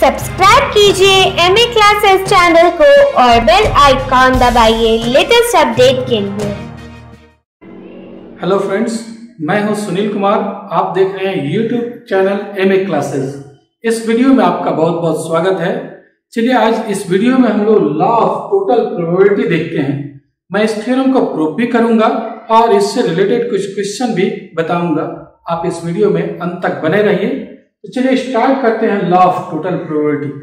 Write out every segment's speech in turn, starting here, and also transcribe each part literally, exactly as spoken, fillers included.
Subscribe कीजिए M A classes channel को और बेल आइकॉन दबाइए लेटेस्ट अपडेट के लिए। हेलो फ्रेंड्स, मैं हूं सुनील कुमार। आप देख रहे हैं YouTube channel M A classes. इस वीडियो में आपका बहुत बहुत स्वागत है। चलिए आज इस वीडियो में हम लोग लॉ ऑफ टोटल प्रोबेबिलिटी देखते हैं। मैं इस थ्योरम को प्रूव भी करूंगा और इससे रिलेटेड कुछ क्वेश्चन भी बताऊंगा। आप इस वीडियो में अंत तक बने रहिए। तो चलिए स्टार्ट करते हैं लॉ ऑफ टोटल प्रोबेबिलिटी।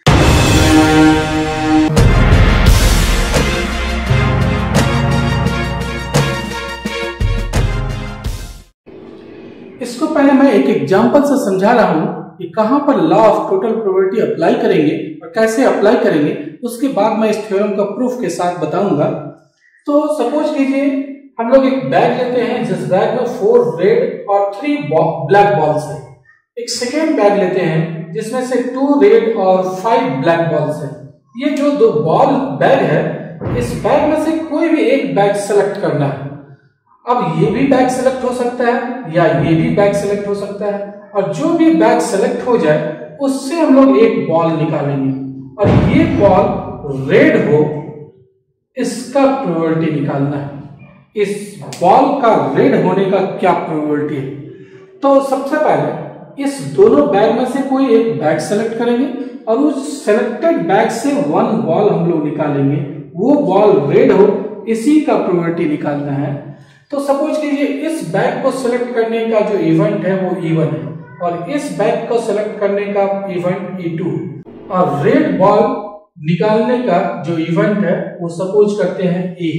इसको पहले मैं एक एग्जांपल से समझा रहा हूं कि कहां पर law of total probability apply करेंगे और कैसे अप्लाई करेंगे। उसके बाद मैं इस थ्योरम का प्रूफ के साथ बताऊंगा। तो सपोज कीजिए हम लोग एक बैग लेते हैं जिस बैग में फोर रेड और थ्री ब्लैक बॉल्स है। एक सेकेंड बैग लेते हैं जिसमें से टू रेड और फाइव ब्लैक बॉल्स है। ये जो दो बॉल बैग है, इस बैग में से कोई भी एक बैग सेलेक्ट करना है। अब ये भी बैग सेलेक्ट हो सकता है या ये भी बैग सेलेक्ट हो सकता है, और जो भी बैग सेलेक्ट हो जाए उससे हम लोग एक बॉल निकालेंगे और ये बॉल रेड हो, इसका प्रोबेबिलिटी निकालना है। इस बॉल का रेड होने का क्या प्रोबेबिलिटी है। तो सबसे पहले इस दोनों बैग में से कोई एक बैग सेलेक्ट करेंगे और उस सेलेक्टेड बैग से वन बॉल हम लोग निकालेंगे। वो बॉल रेड हो, इसी का प्रोबेबिलिटी निकालना है। तो सपोज कीजिए इस बैग को सिलेक्ट करने का जो इवेंट है वो ई वन है और इस बैग को सिलेक्ट करने का इवेंट ई टू है और रेड बॉल निकालने का जो इवेंट है वो सपोज करते हैं ए।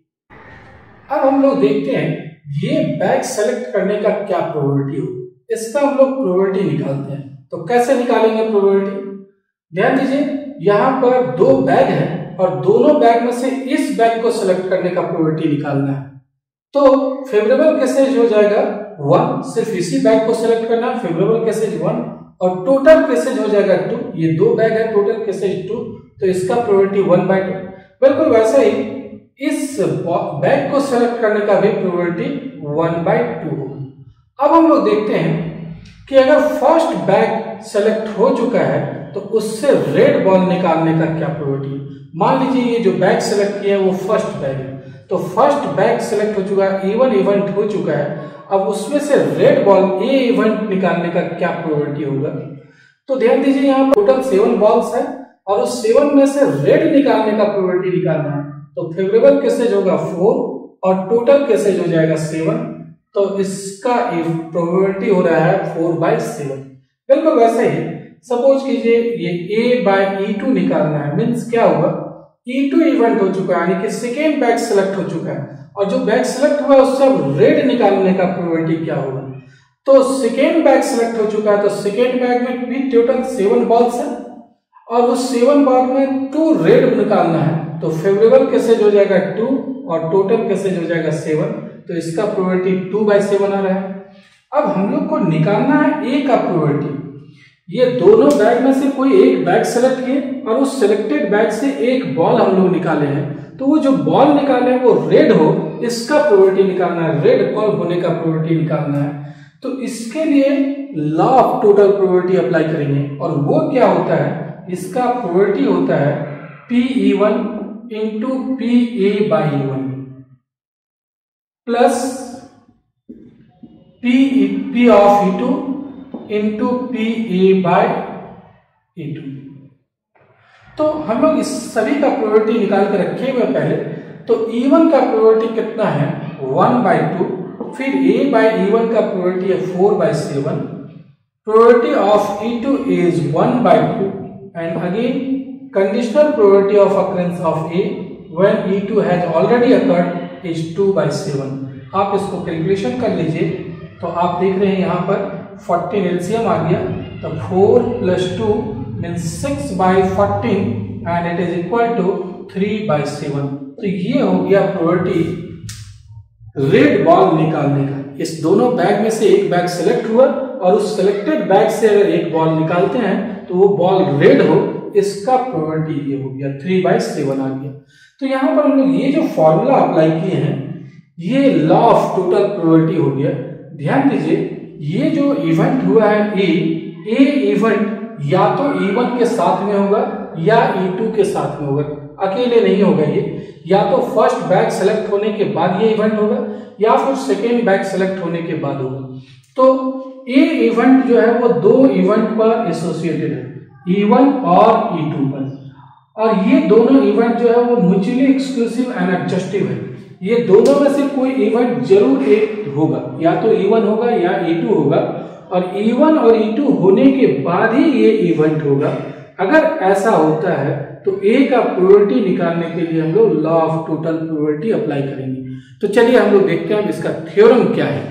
अब हम लोग देखते हैं ये बैग सेलेक्ट करने का क्या प्रोबेबिलिटी हो, इसका हम लोग प्रोबेबिलिटी निकालते हैं। तो कैसे निकालेंगे प्रोबेबिलिटी, ध्यान दीजिए यहाँ पर दो बैग है और दोनों बैग में से इस बैग को सिलेक्ट करने का प्रोबेबिलिटी निकालना है। तो फेवरेबल केसेज हो जाएगा वन, सिर्फ इसी बैग को सिलेक्ट करना, फेवरेबल केसेज वन, और टोटल केसेज हो जाएगा टू। ये दो बैग है, टोटल केसेज टू, तो इसका प्रोबेबिलिटी वन बाई टू। बिल्कुल वैसे ही इस बैग को सिलेक्ट करने का भी प्रोबेबिलिटी वन बाई टू होगा। अब हम लोग देखते हैं कि अगर फर्स्ट बैग सेलेक्ट हो चुका है तो उससे रेड बॉल निकालने का क्या प्रोबेबिलिटी है। मान लीजिए ये जो बैग सेलेक्ट किया है वो फर्स्ट बैग है, तो फर्स्ट बैग सेलेक्ट हो चुका है, इवन इवेंट हो चुका है। अब उसमें से रेड बॉल ए इवेंट निकालने का क्या प्रोबेबिलिटी होगा। तो ध्यान दीजिए यहाँ टोटल सेवन बॉल्स है और उस सेवन में से रेड निकालने का प्रोबेबिलिटी निकालना है। तो फेवरेबल केसेज होगा फोर और टोटल केसेज हो जाएगा सेवन। तो इसका प्रोबेबिलिटी हो रहा है फोर बाई सेवन। बिल्कुल वैसे ही सपोज कीजिए ये a बाई ई टू निकालना है, मीन्स क्या होगा, ई टू इवेंट हो चुका है, यानी कि सेकेंड बैग सेलेक्ट हो चुका है और जो बैग सेलेक्ट हुआ है उससे अब रेड निकालने का प्रोबेबिलिटी क्या होगा। तो सेकेंड बैग सेलेक्ट हो चुका है, तो सेकेंड बैग में भी टोटल सेवन बॉल्स है और उस सेवन बॉल में टू रेड निकालना है। तो फेवरेबल केसेज हो जाएगा टू और टोटल केसेज हो जाएगा सेवन। तो इसका प्रोबेबिलिटी टू बाई सेवन आ रहा है। अब हम लोग को निकालना है ए का प्रोबेबिलिटी। ये दोनों बैग में से कोई एक बैग सेलेक्ट किए और उस सिलेक्टेड बैग से एक बॉल हम लोग निकाले हैं। तो वो जो बॉल निकाले हैं वो रेड हो, इसका प्रोबेबिलिटी निकालना है, रेड बॉल होने का प्रोबेबिलिटी निकालना है। तो इसके लिए law of total probability apply करेंगे और वो क्या होता है, इसका प्रोबेबिलिटी होता है P E one into P A by E one plus P P of E two into P A by E two. तो हम लोग इस सभी का प्रोबेबिलिटी निकाल के रखे हुए पहले। तो ई वन का प्रोबेबिलिटी कितना है, वन बाई टू, फिर ए बाई ई वन का प्रोबेबिलिटी है four by seven, probability of E two is one by two and again conditional probability of occurrence of A when E two has already occurred is two by seven. आप इसको calculation कर लीजिए तो आप देख रहे हैं यहाँ पर फोर्टीन एलसीएम आ गया। तो four plus two means six by fourteen and it is equal to three by seven. तो ये हो गया प्रोबेबिलिटी रेड बॉल निकालने का। इस दोनों बैग में से एक बैग सेलेक्ट हुआ और उस सेलेक्टेड बैग से अगर एक बॉल निकालते हैं तो वो बॉल रेड हो, इसका प्रोबेबिलिटी ये हो गया थ्री बाई सेवन आ गया। तो यहाँ पर हम लोग ये जो फॉर्मूला अप्लाई किए हैं ये लॉ ऑफ टोटल प्रोबेबिलिटी हो गया। ध्यान दीजिए ये जो इवेंट हुआ है ए ए इवेंट या तो ई वन के साथ में होगा या ई टू के साथ में होगा, अकेले नहीं होगा ये। या तो फर्स्ट बैग सेलेक्ट होने के बाद ये इवेंट होगा या फिर सेकेंड बैग सेलेक्ट होने के बाद होगा। तो ये इवेंट जो है वो दो इवेंट पर एसोसिएटेड है, ई वन और ई टू पर, और ये दोनों इवेंट जो है वो म्यूचुअली एक्सक्लूसिव एंड एडजस्टिव है। ये दोनों में से कोई इवेंट जरूर एक होगा, या तो ई वन होगा या ई टू होगा, और ई वन और ई टू होने के बाद ही ये इवेंट होगा। अगर ऐसा होता है तो ए का प्रोबेबिलिटी निकालने के लिए हम लोग law of total probability apply करेंगे। तो चलिए हम लोग देखते हैं इसका थ्योरम क्या है।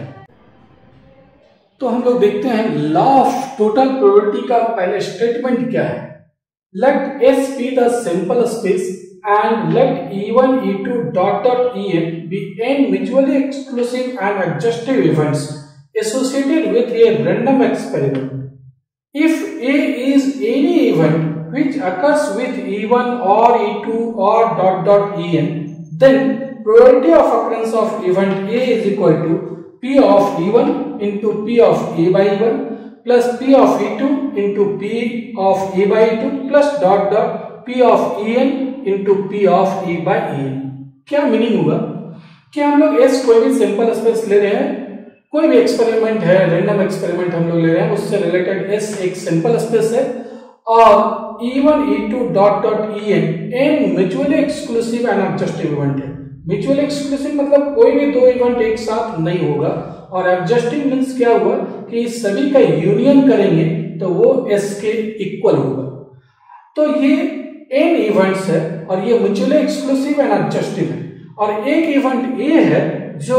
तो हम लोग देखते हैं लॉ ऑफ टोटल प्रोबेबिलिटी का पहले स्टेटमेंट क्या है। Let S be the simple space and let E one, E two dot dot E n be n mutually exclusive and adjustive events associated with a random experiment. If A is any event which occurs with E one or E two or dot dot E n, then probability of occurrence of event A is equal to P of E one into P of A by E one plus P of E two into P of A by E two plus dot dot P of E n into P of E by E n. क्या meaning होगा कि हम लोग S कोई भी simple space ले रहे हैं, कोई भी एक्सपेरिमेंट है, रैंडम एक्सपेरिमेंट हम लोग ले रहे हैं, उससे रिलेटेड एस एक सिंपल स्पेस है, और E one E two dot dot E N N mutually exclusive and exhaustive event है। म्यूचुअली एक्सक्लूसिव मतलब कोई भी दो इवेंट एक साथ नहीं होगा, और एडजस्टिव मीन्स क्या हुआ कि सभी का यूनियन करेंगे तो वो एस के इक्वल होगा। तो ये एन इवेंट्स है और ये म्यूचुअली एक्सक्लूसिव एंड एडजस्टिव है, और एक इवेंट ए है जो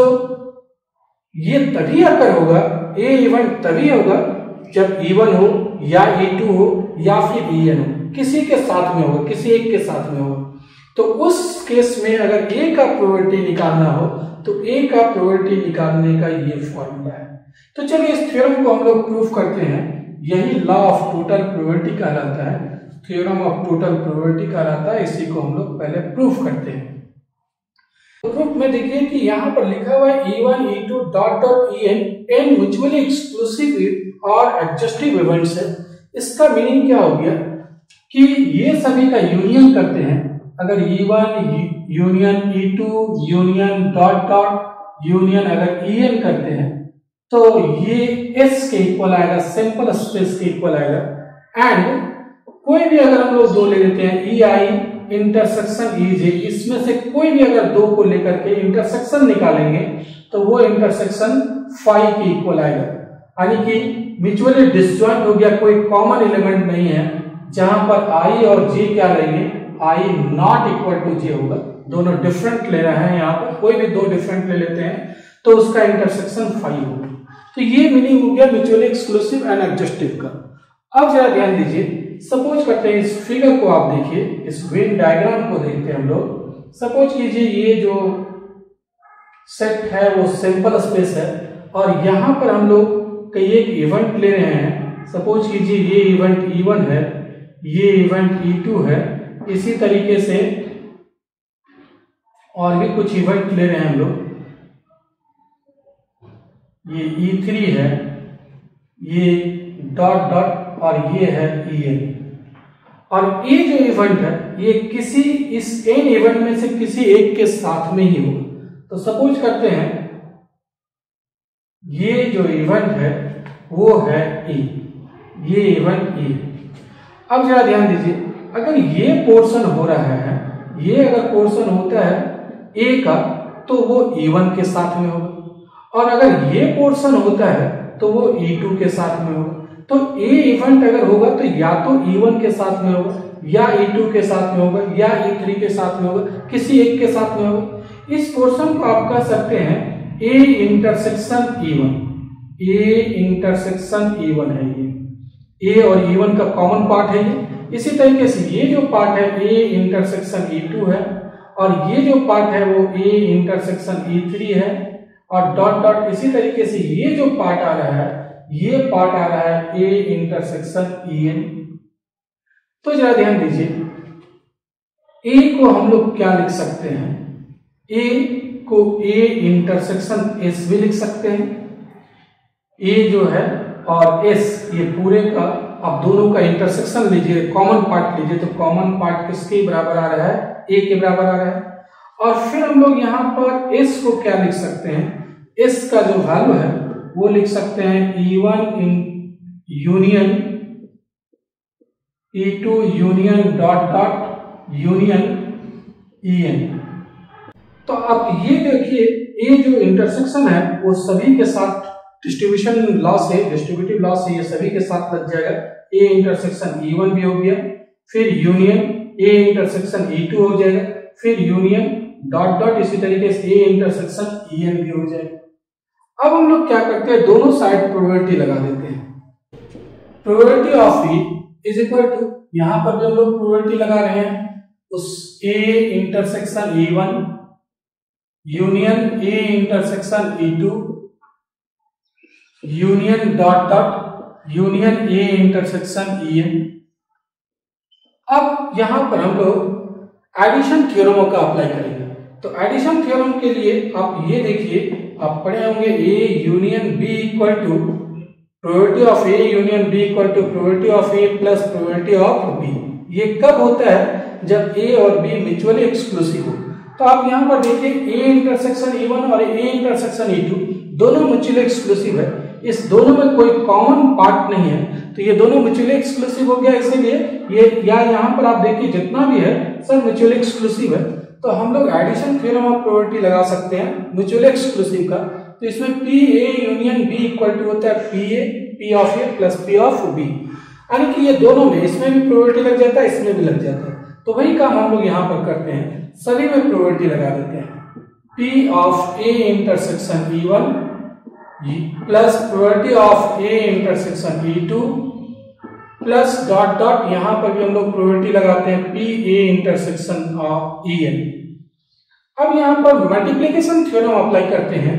ये तभी अकर होगा, ए इवेंट तभी होगा जब ई वन हो या ई टू हो या फिर ई एन हो, किसी के साथ में होगा, किसी एक के साथ में होगा। तो उस केस में अगर ए का प्रोबेबिलिटी निकालना हो तो ए का प्रोबेबिलिटी निकालने का ये फॉर्मूला है। तो चलिए इस थ्योरम को हम लोग प्रूफ करते हैं। यही लॉ ऑफ टोटल प्रोबेबिलिटी कहलाता है, थ्योरम ऑफ टोटल प्रोबेबिलिटी कहलाता है। इसी को हम लोग पहले प्रूफ करते हैं। तो प्रूफ में देखिए कि यहाँ पर लिखा हुआ है E one E two dot dot E N N mutually exclusive और एडजस्टिव इवेंट्स है। इसका मीनिंग क्या हो गया कि ये सभी का यूनियन करते हैं। अगर E one union E two union dot dot union अगर ई एन करते हैं तो ये एस के इक्वल आएगा, सिंपल स्पेस के इक्वल आएगा। एंड कोई भी अगर हम लोग दो ले लेते हैं, ई आई इंटरसेक्शन ई जे, इसमें से कोई भी अगर दो को लेकर के इंटरसेक्शन निकालेंगे तो वो इंटरसेक्शन फाइव के इक्वल आएगा, यानी कि म्यूचुअली डिसजॉइंट हो गया, कोई कॉमन एलिमेंट नहीं है। जहां पर आई और जे क्या रहेंगे, I not equal to J होगा, दोनों डिफरेंट ले रहे हैं। यहाँ पर कोई भी दो डिफरेंट ले लेते हैं तो उसका इंटरसेक्शन फाइव होगा। तो ये मीनिंग हो गया म्यूचुअली एक्सक्लूसिव एंड एडजस्टिव का। अब जरा ध्यान दीजिए, सपोज करते हैं इस फिगर को आप देखिए, इस वेन डायग्राम को देखते हैं हम लोग। सपोज कीजिए ये जो सेट है वो सिंपल स्पेस है, और यहाँ पर हम लोग कई एक इवेंट ले रहे हैं। सपोज कीजिए ये इवेंट ई वन है, ये इवेंट ई टू है, इसी तरीके से और भी कुछ इवेंट ले रहे हैं हम लोग। ये ई थ्री है, ये डॉट डॉट, और ये है ई एन। और ये जो इवेंट है ये किसी इस एन इवेंट में से किसी एक के साथ में ही होगा। तो सपोज करते हैं ये जो इवेंट है वो है ई, ये इवेंट ई। अब जरा ध्यान दीजिए, अगर ये पोर्शन हो रहा है, ये अगर पोर्शन होता है ए का तो वो ई वन के साथ में होगा, और अगर ये पोर्शन होता है तो वो ई टू के साथ में होगा। तो ए इवेंट अगर होगा तो या तो ई वन के साथ में होगा, या ई टू के साथ में होगा, या ई थ्री के साथ में होगा, किसी एक के साथ में होगा। इस पोर्शन को आप कह सकते हैं A intersection E one, A intersection E one है ये, ए और ई वन का कॉमन पार्ट है ये। इसी तरीके से ये जो पार्ट है ए इंटरसेक्शन ई टू है, और ये जो पार्ट है वो ए इंटरसेक्शन ई थ्री है, और डॉट डॉट इसी तरीके से ये जो पार्ट आ रहा है ये पार्ट आ रहा है ए इंटरसेक्शन ई एन। तो जरा ध्यान दीजिए, ए को हम लोग क्या लिख सकते हैं, ए को ए इंटरसेक्शन एस भी लिख सकते हैं, ए जो है और एस ये पूरे का आप दोनों का इंटरसेक्शन लीजिए, कॉमन पार्ट लीजिए, तो कॉमन पार्ट किसके बराबर आ रहा है, ए के बराबर आ रहा है। और फिर हम लोग यहाँ पर एस को क्या लिख सकते हैं, एस का जो वैल्यू है वो लिख सकते हैं E one in union E two union dot dot union E N. तो आप ये देखिए, ये जो इंटरसेक्शन है वो सभी के साथ डिस्ट्रीब्यूशन लॉ से, डिस्ट्रीब्यूटिव लॉ से ये सभी के साथ लग जाएगा। ए इंटरसेक्शन ई वन भी हो गया, फिर union A intersection E two हो जाएगा, फिर यूनियन डॉट डॉट इसी तरीके से ए इंटरसेक्शन ई एन भी हो जाएगा। अब हम लोग क्या करते हैं, दोनों साइड प्रोबेबिलिटी लगा देते हैं। Probability of E is equal to, यहां पर भी हम लोग प्रोबेबिलिटी लगा रहे हैं, उस A intersection E one union A intersection E two union dot dot union A intersection E N. अब यहां पर हम लोग एडिशन थ्योरमों का अप्लाई करेंगे। तो एडिशन थ्योरम के लिए आप ये देखिए, आप पढ़े होंगे A union B equal to probability of A union B equal to probability of A plus probability of B. ये कब होता है, जब ए और बी म्यूचुअली एक्सक्लूसिव हो। तो आप यहां पर देखिए ए इंटरसेक्शन ई वन और ए इंटरसेक्शन ई टू दोनों म्यूचुअली एक्सक्लूसिव है, इस दोनों में कोई कॉमन पार्ट नहीं है, तो ये दोनों म्यूचुअली एक्सक्लूसिव हो गया। इसीलिए ये या यहाँ पर आप देखिए जितना भी है सब म्यूचुअली एक्सक्लूसिव है। तो हम लोग एडिशन थ्योरम ऑफ प्रोबेबिलिटी लगा सकते हैं म्यूचुअली एक्सक्लूसिव का। तो इसमें P A union B equal to होता है P A P of A plus P of B, यानी कि ये दोनों में, इसमें भी प्रोबेबिलिटी लग जाता है, इसमें भी लग जाता है। तो वही काम हम लोग यहाँ पर करते हैं, सभी में प्रोबेबिलिटी लगा देते हैं। P of A intersection E one plus probability of A intersection E two plus dot dot, यहां पर भी हम लोग प्रोबेबिलिटी लगाते हैं P A intersection of E N. अब यहां पर मल्टीप्लिकेशन थ्योरम अप्लाई करते हैं।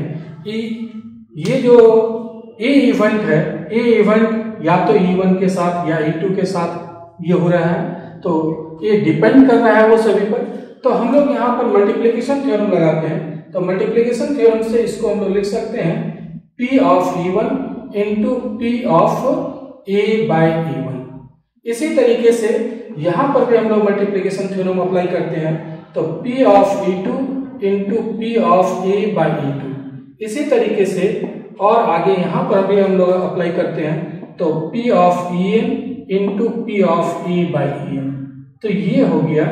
ये जो ए इवेंट है, ए इवेंट या तो ई वन के साथ या ई टू के साथ ये हो रहा है, तो ये डिपेंड कर रहा है वो सभी पर। तो हम लोग यहाँ पर मल्टीप्लिकेशन थ्योरम लगाते हैं। तो मल्टीप्लिकेशन थ्योरम से इसको हम लोग लिख सकते हैं P of E one into P of A by E one. इसी तरीके से यहां पर भी हम लोग मल्टीप्लिकेशन थ्योरम अप्लाई करते हैं। तो P of E two into P of A by E two. इसी तरीके से और आगे यहां पर भी हम लोग अप्लाई करते हैं, तो P of E N into P of A by E N. तो ये हो गया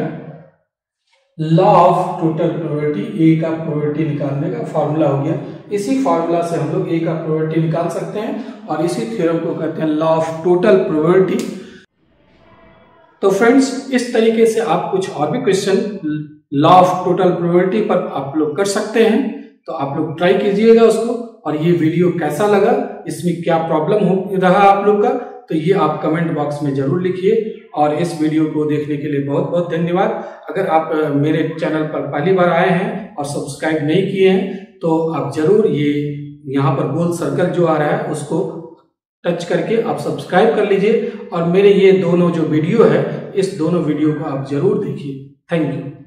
law of total probability, A का प्रोबेबिलिटी निकालने का फॉर्मूला हो गया। इसी फॉर्मूला से हम लोग ए का प्रोबेबिलिटी निकाल सकते हैं और इसी थ्योरम को कहते हैं लॉ ऑफ टोटल प्रोबेबिलिटी। तो फ्रेंड्स, इस तरीके से आप कुछ और भी question law of total probability पर आप लोग कर सकते हैं। तो आप लोग ट्राई कीजिएगा उसको। और ये वीडियो कैसा लगा, इसमें क्या प्रॉब्लम हो रहा आप लोग का, तो ये आप कमेंट बॉक्स में जरूर लिखिए। और इस वीडियो को देखने के लिए बहुत बहुत धन्यवाद। अगर आप मेरे चैनल पर पहली बार आए हैं और सब्सक्राइब नहीं किए हैं, तो आप जरूर ये यहाँ पर गोल सर्कल जो आ रहा है उसको टच करके आप सब्सक्राइब कर लीजिए। और मेरे ये दोनों जो वीडियो है, इस दोनों वीडियो को आप जरूर देखिए। Thank you.